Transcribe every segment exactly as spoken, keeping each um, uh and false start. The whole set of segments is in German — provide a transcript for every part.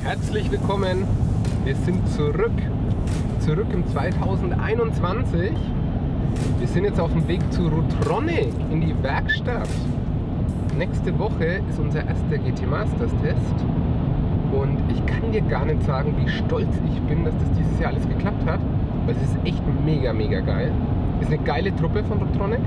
Herzlich willkommen. Wir sind zurück. Zurück im zweitausendeinundzwanzig. Wir sind jetzt auf dem Weg zu Rotronic in die Werkstatt. Nächste Woche ist unser erster G T Masters Test. Und ich kann dir gar nicht sagen, wie stolz ich bin, dass das dieses Jahr alles geklappt hat. Weil es ist echt mega, mega geil. Ist eine geile Truppe von Rotronic.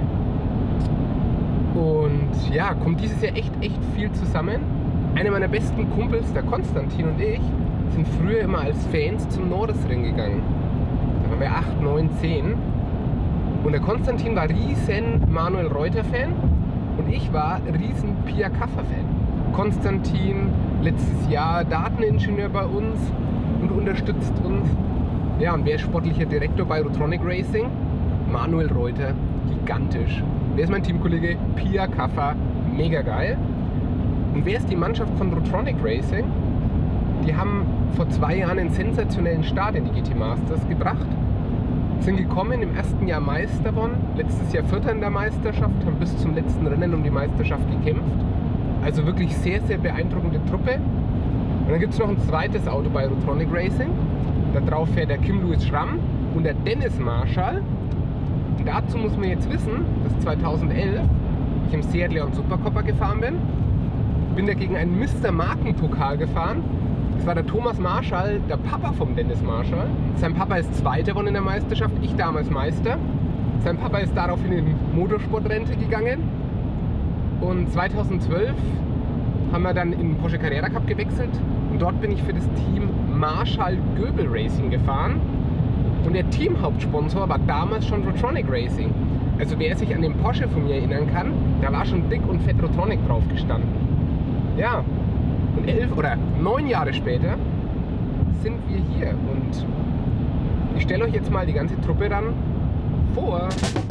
Und ja, kommt dieses Jahr echt, echt viel zusammen. Einer meiner besten Kumpels, der Konstantin und ich, sind früher immer als Fans zum Nordesring gegangen. Da waren wir acht, neun, zehn. Und der Konstantin war riesen Manuel Reuter Fan und ich war riesen Pia Kaffer Fan. Konstantin letztes Jahr Dateningenieur bei uns und unterstützt uns. Ja, und wer ist sportlicher Direktor bei Rotronic Racing? Manuel Reuter, gigantisch. Wer ist mein Teamkollege? Pia Kaffer, mega geil. Und wer ist die Mannschaft von Rotronic Racing? Die haben vor zwei Jahren einen sensationellen Start in die G T Masters gebracht. Sind gekommen, im ersten Jahr Meister geworden, letztes Jahr Vierter in der Meisterschaft, haben bis zum letzten Rennen um die Meisterschaft gekämpft. Also wirklich sehr, sehr beeindruckende Truppe. Und dann gibt es noch ein zweites Auto bei Rotronic Racing. Da drauf fährt der Kim Louis Schramm und der Dennis Marshall. Und dazu muss man jetzt wissen, dass zweitausendelf ich im Seat Leon Supercopper gefahren bin. Bin da gegen einen Mister Markenpokal gefahren. Das war der Thomas Marshall, der Papa vom Dennis Marshall. Sein Papa ist Zweiter geworden in der Meisterschaft, ich damals Meister. Sein Papa ist daraufhin in Motorsportrente gegangen. Und zweitausendzwölf haben wir dann in den Porsche Carrera Cup gewechselt. Und dort bin ich für das Team Marshall Göbel Racing gefahren. Und der Teamhauptsponsor war damals schon Rotronic Racing. Also wer sich an den Porsche von mir erinnern kann, da war schon dick und fett Rotronic drauf gestanden. Ja. Und elf oder neun Jahre später sind wir hier und ich stelle euch jetzt mal die ganze Truppe dann vor.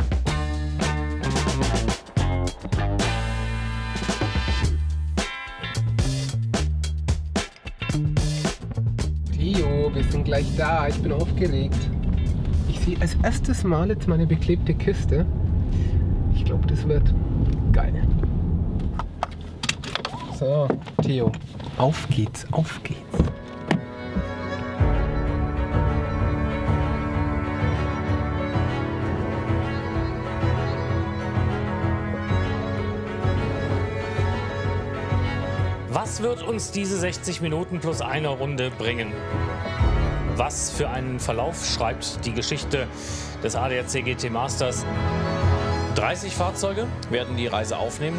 Theo, wir sind gleich da, ich bin aufgeregt. Ich sehe als erstes Mal jetzt meine beklebte Kiste. Ich glaube, das wird geil. So, Theo, auf geht's, auf geht's. Was wird uns diese sechzig Minuten plus eine Runde bringen? Was für einen Verlauf schreibt die Geschichte des A D A C G T Masters? dreißig Fahrzeuge werden die Reise aufnehmen.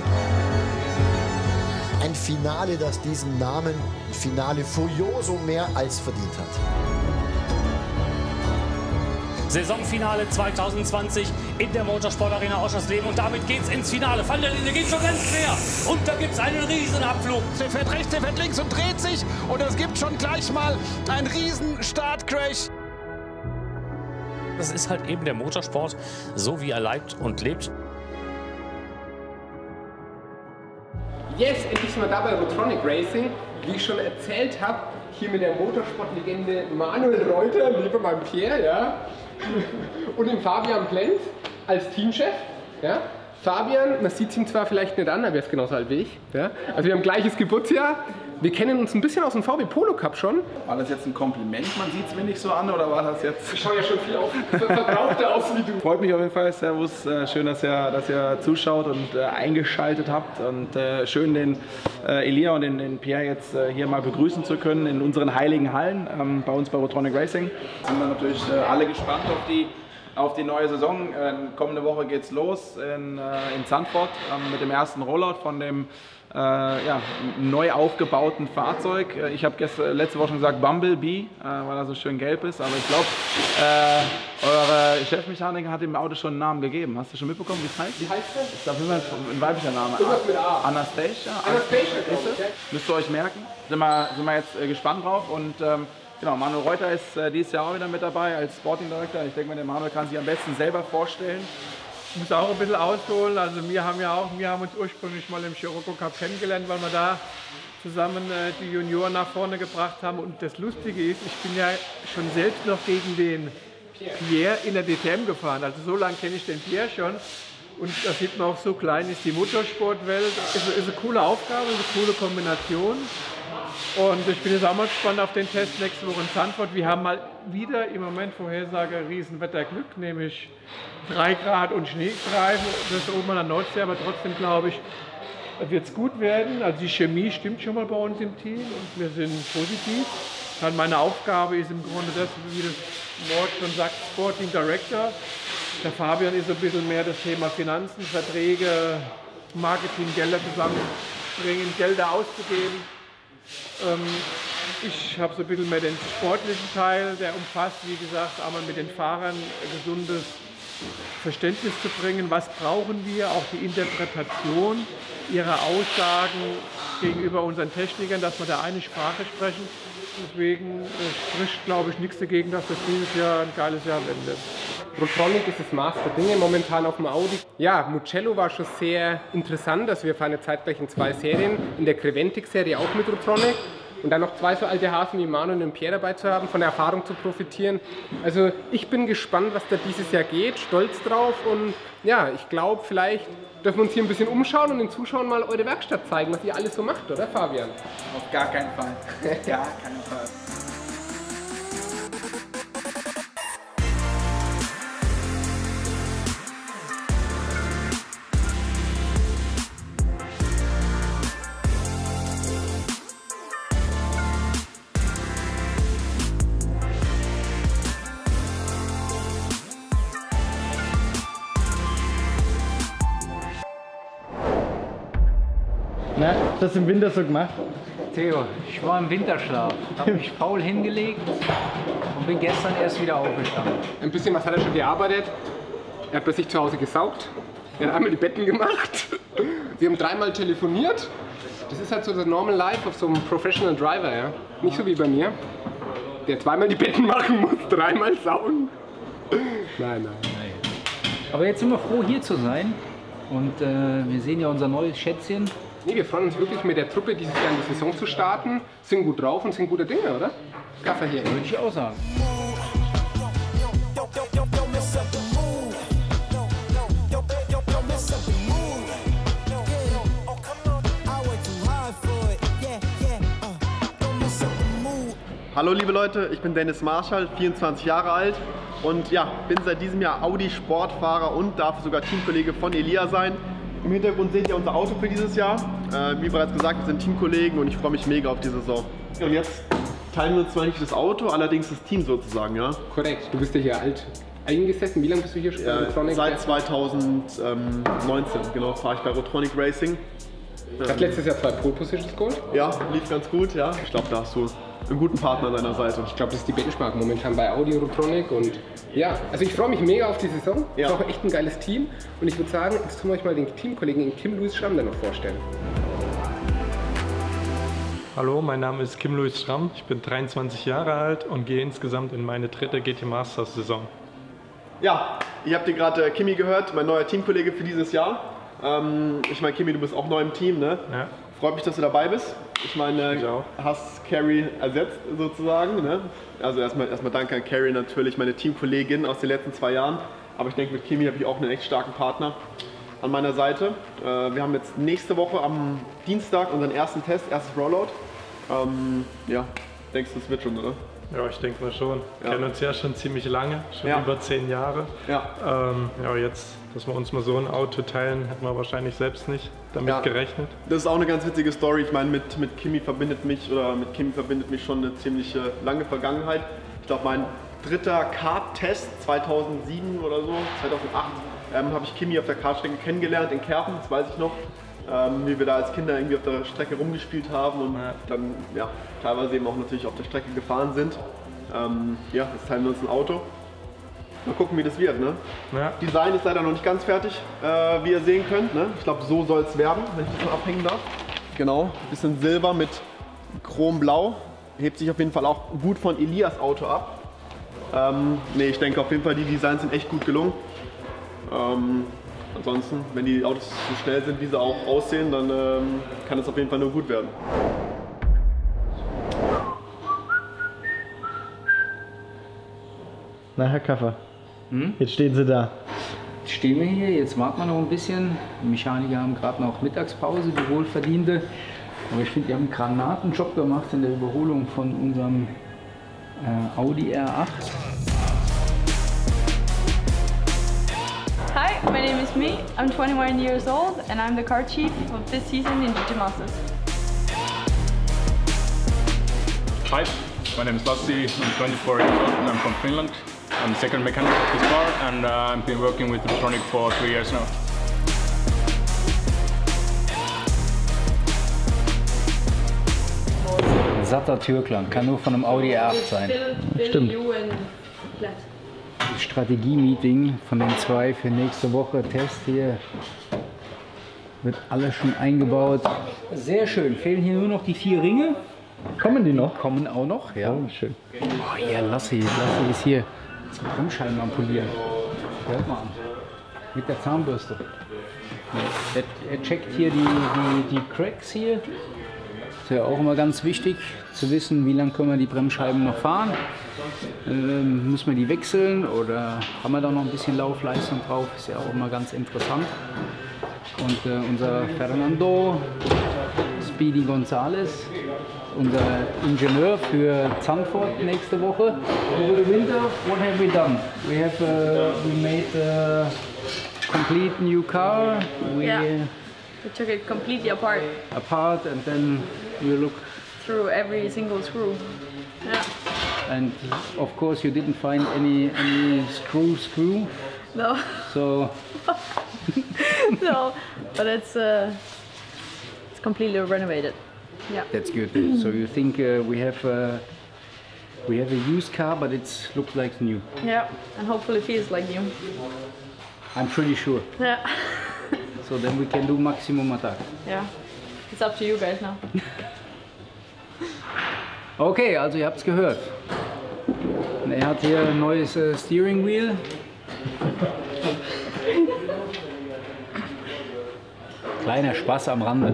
Ein Finale, das diesen Namen, Finale Furioso, mehr als verdient hat. Saisonfinale zweitausendzwanzig in der Motorsportarena Oschersleben und damit geht's ins Finale. Van der Linde geht schon ganz quer und da gibt's einen riesen Abflug. Der fährt rechts, der fährt links und dreht sich und es gibt schon gleich mal einen riesen Startcrash. Das ist halt eben der Motorsport, so wie er leibt und lebt. Yes, endlich sind wir da bei Rotronic Racing. Wie ich schon erzählt habe, hier mit der Motorsportlegende Manuel Reuter, neben meinem Pierre, ja, und dem Fabian Plenz als Teamchef. Ja. Fabian, man sieht ihn zwar vielleicht nicht an, aber er ist genauso alt wie ich. Ja. Also wir haben gleiches Geburtsjahr. Wir kennen uns ein bisschen aus dem V W Polo Cup schon. War das jetzt ein Kompliment, man sieht es mir nicht so an, oder war das jetzt... Ich schaue ja schon viel auf, verbrauchter aus wie du. Freut mich auf jeden Fall, servus, äh, schön, dass ihr, dass ihr zuschaut und äh, eingeschaltet habt und äh, schön den äh, Elia und den, den Pierre jetzt äh, hier mal begrüßen zu können in unseren heiligen Hallen, ähm, bei uns bei Rotronic Racing. Sind wir natürlich äh, alle gespannt auf die auf die neue Saison. Äh, kommende Woche geht's los in, äh, in Zandvoort äh, mit dem ersten Rollout von dem äh, ja, neu aufgebauten Fahrzeug. Äh, ich habe letzte Woche schon gesagt Bumblebee, äh, weil er so schön gelb ist, aber ich glaube, äh, eure Chefmechaniker hat dem Auto schon einen Namen gegeben. Hast du schon mitbekommen, wie es heißt? Wie heißt das? Das ist auf jeden Fall ein weiblicher Name. Irgendwas mit A. Anastasia. Anastasia, glaube ich. Müsst ihr euch merken. Sind wir, sind wir jetzt äh, gespannt drauf und ähm, genau, Manuel Reuter ist äh, dieses Jahr auch wieder mit dabei als Sporting Director. Ich denke mal, der Manuel kann sich am besten selber vorstellen. Ich muss auch ein bisschen ausholen. Also wir haben ja auch, wir haben uns ursprünglich mal im Scirocco Cup kennengelernt, weil wir da zusammen äh, die Junioren nach vorne gebracht haben. Und das Lustige ist, ich bin ja schon selbst noch gegen den Pierre in der D T M gefahren. Also so lange kenne ich den Pierre schon. Und da sieht man auch, so klein ist die Motorsportwelt. Es ist, ist eine coole Aufgabe, eine coole Kombination. Und ich bin jetzt auch mal gespannt auf den Test nächste Woche in Zandvoort. Wir haben mal wieder im Moment Vorhersage Riesenwetterglück, nämlich drei Grad und Schneestreifen. Das ist oben an der Nordsee, aber trotzdem glaube ich, wird es gut werden. Also die Chemie stimmt schon mal bei uns im Team und wir sind positiv. Dann meine Aufgabe ist im Grunde das, wie das Wort schon sagt, Sporting Director. Der Fabian ist ein bisschen mehr das Thema Finanzen, Verträge, Marketing, Gelder zusammenbringen, Gelder auszugeben. Ähm, ich habe so ein bisschen mehr den sportlichen Teil, der umfasst, wie gesagt, einmal mit den Fahrern ein gesundes Verständnis zu bringen, was brauchen wir, auch die Interpretation ihrer Aussagen gegenüber unseren Technikern, dass wir da eine Sprache sprechen. Deswegen äh, spricht, glaube ich, nichts dagegen, dass das dieses Jahr ein geiles Jahr werden wird. Rotronic ist das Maß der Dinge momentan auf dem Audi. Ja, Mugello war schon sehr interessant. Also wir fahren jetzt zeitgleich in zwei Serien. In der Creventic-Serie auch mit Rotronic. Und dann noch zwei so alte Hasen wie Manuel und Pierre dabei zu haben, von der Erfahrung zu profitieren. Also ich bin gespannt, was da dieses Jahr geht, stolz drauf. Und ja, ich glaube, vielleicht dürfen wir uns hier ein bisschen umschauen und den Zuschauern mal eure Werkstatt zeigen, was ihr alles so macht, oder Fabian? Auf gar keinen Fall. Gar keinen Fall. Na, das im Winter so gemacht? Theo, ich war im Winterschlaf, habe mich faul hingelegt und bin gestern erst wieder aufgestanden. Ein bisschen was hat er schon gearbeitet. Er hat bei sich zu Hause gesaugt. Er hat einmal die Betten gemacht. Wir haben dreimal telefoniert. Das ist halt so das Normal Life of so einem Professional Driver, ja. Nicht so wie bei mir, der zweimal die Betten machen muss, dreimal saugen. Nein, nein. Aber jetzt sind wir froh, hier zu sein. Und äh, wir sehen ja unser neues Schätzchen. Nee, wir freuen uns wirklich mit der Truppe dieses Jahr in die Saison zu starten. Sind gut drauf und sind gute Dinge, oder? Kaffee hier. Würde ich auch sagen. Hallo liebe Leute, ich bin Dennis Marschall, vierundzwanzig Jahre alt und ja, bin seit diesem Jahr Audi-Sportfahrer und darf sogar Teamkollege von Elia sein. Im Hintergrund seht ihr unser Auto für dieses Jahr. Äh, wie bereits gesagt, wir sind Teamkollegen und ich freue mich mega auf die Saison. Und jetzt teilen wir uns zwar nicht das Auto, allerdings das Team sozusagen, ja? Korrekt, du bist ja hier alt eingesessen. Wie lange bist du hier schon? Ja, seit zweitausendneunzehn, genau, fahre ich bei Rotronic Racing. Du hast letztes Jahr zwei Pole Positions geholt? Ja, lief ganz gut, ja. Ich glaube, da hast du einen guten Partner an deiner Seite. Ich glaube, das ist die Benchmark momentan bei Audi Rotronic und ja, also ich freue mich mega auf die Saison. Ja. Ist auch echt ein geiles Team und ich würde sagen, jetzt tun wir euch mal den Teamkollegen Kim Louis Schramm dann noch vorstellen. Hallo, mein Name ist Kim Louis Schramm, ich bin dreiundzwanzig Jahre alt und gehe insgesamt in meine dritte G T Masters Saison. Ja, ihr habt hier gerade Kimi gehört, mein neuer Teamkollege für dieses Jahr. Ähm, ich meine, Kimi, du bist auch neu im Team, ne? Ja. Freut mich, dass du dabei bist. Ich meine, ich auch. Hast Carrie ersetzt sozusagen, ne? Also erstmal, erstmal danke an Carrie natürlich, meine Teamkollegin aus den letzten zwei Jahren. Aber ich denke, mit Kimi habe ich auch einen echt starken Partner an meiner Seite. Äh, wir haben jetzt nächste Woche am Dienstag unseren ersten Test, erstes Rollout. Ähm, ja, denkst du, das wird schon, oder? Ja, ich denke mal schon. Wir Ja. kennen uns ja schon ziemlich lange, schon Ja. über zehn Jahre. Ja. Ähm, ja, jetzt, dass wir uns mal so ein Auto teilen, hätten wir wahrscheinlich selbst nicht damit Ja. gerechnet. Das ist auch eine ganz witzige Story. Ich meine, mit, mit Kimi verbindet mich oder mit Kimi verbindet mich schon eine ziemlich äh, lange Vergangenheit. Ich glaube, mein dritter Kart-Test zweitausendsieben oder so, zweitausendacht, ähm, habe ich Kimi auf der Kartstrecke kennengelernt in Kerpen, das weiß ich noch. Ähm, wie wir da als Kinder irgendwie auf der Strecke rumgespielt haben und Ja. dann ja, teilweise eben auch natürlich auf der Strecke gefahren sind. Ähm, ja, jetzt teilen wir uns ein Auto. Mal gucken, wie das wird. Ne? Ja. Design ist leider noch nicht ganz fertig, äh, wie ihr sehen könnt. Ne? Ich glaube, so soll es werden, wenn ich das mal abhängen darf. Genau, bisschen Silber mit Chromblau. Hebt sich auf jeden Fall auch gut von Elias Auto ab. Ähm, ne, ich denke auf jeden Fall, die Designs sind echt gut gelungen. Ähm, ansonsten, wenn die Autos so schnell sind, wie sie auch aussehen, dann ähm, kann es auf jeden Fall nur gut werden. Na, Herr Kaffer, Hm? jetzt stehen Sie da. Jetzt stehen wir hier, jetzt warten wir noch ein bisschen. Die Mechaniker haben gerade noch Mittagspause, die wohlverdiente. Aber ich finde, die haben einen Granatenjob gemacht in der Überholung von unserem äh, Audi R acht. Hi, my name is Me. I'm twenty-one years old and I'm the car chief of this season in G T Masters. Hi, my name is Lassi. I'm twenty-four years old and I'm from Finland. I'm the second mechanic of this car and uh, I've been working with Rotronic for three years now. Satter Türklang, kann nur von einem Audi R acht sein. Stimmt. Das Strategie-Meeting von den zwei für nächste Woche, Test hier, wird alles schon eingebaut. Sehr schön, fehlen hier nur noch die vier Ringe. Kommen die noch? Kommen auch noch, ja. Oh, schön. Oh ja, Lassi, Lassi ist hier zum Bremsscheiben am Polieren. Hört mal an. Mit der Zahnbürste. Er, er checkt hier die, die, die Cracks hier. Ist ja auch immer ganz wichtig zu wissen, wie lange können wir die Bremsscheiben noch fahren. Ähm, müssen wir die wechseln oder haben wir da noch ein bisschen Laufleistung drauf? Ist ja auch immer ganz interessant. Und äh, unser Fernando Speedy Gonzales, unser Ingenieur für Zandvoort nächste Woche. Over the winter, what have we done? We have uh, we made a complete new car. We Yeah. We took it completely apart. apart and then we look. Through every single screw. Yeah. And of course you didn't find any any screw screw. No. So No, but it's uh, it's completely renovated. Yeah. that's good. So you think uh, we have uh, we have a used car, but it looks like new. Yeah, and hopefully feels like new. I'm pretty sure. Yeah. So then we can do maximum attack. Yeah. It's up to you guys now. Okay, also ihr habt es gehört. Und er hat hier ein neues äh, Steering Wheel. Kleiner Spaß am Rande.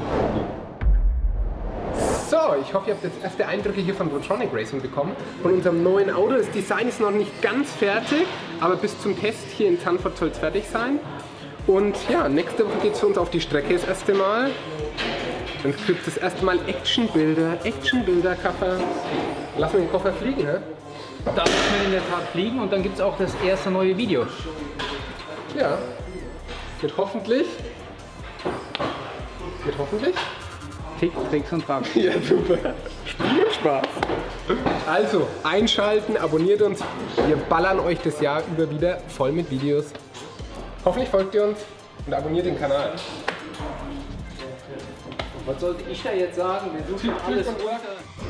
So, ich hoffe, ihr habt jetzt erste Eindrücke hier von Rotronic Racing bekommen. Von unserem neuen Auto. Das Design ist noch nicht ganz fertig, aber bis zum Test hier in Zandvoort soll es fertig sein. Und ja, nächste Woche geht es für uns auf die Strecke das erste Mal. Dann gibt es das erste Mal Actionbilder, Actionbilder, Koffer. Lassen wir den Koffer fliegen, ne? Da lassen wir in der Tat fliegen und dann gibt es auch das erste neue Video. Ja, wird hoffentlich, wird hoffentlich Tick, Tricks und Tracks. Ja, super. Spiel und Spaß. Also, einschalten, abonniert uns. Wir ballern euch das Jahr über wieder voll mit Videos. Hoffentlich folgt ihr uns und abonniert den Kanal. Was sollte ich da jetzt sagen? Wir suchen alles runter.